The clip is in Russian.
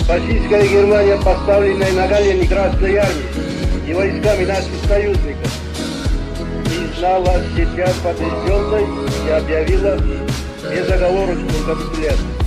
Фашистская Германия, поставленная на колени Красной Армии и войсками наших союзников, признала себя побежденной и объявила безоговорочную капитуляцию.